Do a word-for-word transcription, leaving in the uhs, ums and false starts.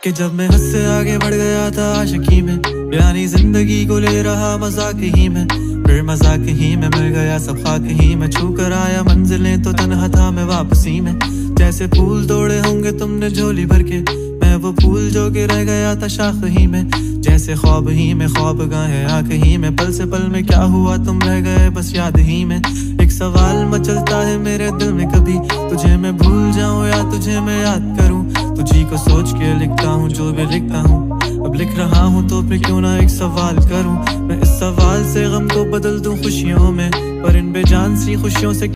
कि जब मैं हद से आगे बढ़ गया था आशिकी में, यानी जिंदगी को ले रहा मजाक ही में, फिर मजाक ही में मिल गया सब खाक ही में। छू कर आया मंजिलें तो तन्हा था मैं वापसी में। जैसे फूल तोड़े होंगे तुमने झोली भर के, मैं वो फूल जो के रह गया था शाख ही में। जैसे ख्वाब ही में ख्वाब गाहे आँख ही में, पल से पल में क्या हुआ तुम रह गए बस याद ही में। एक सवाल मचलता है मेरे दिल में, कभी तुझे मैं भूल जाऊं या तुझे मैं याद करूं। तुझी को सोच के लिखता हूँ जो भी लिखता हूँ, अब लिख रहा हूँ तो फिर क्यों ना एक सवाल करूं। मैं इस सवाल से गम को बदल दूं खुशियों में, पर इन बेजान सी खुशियों से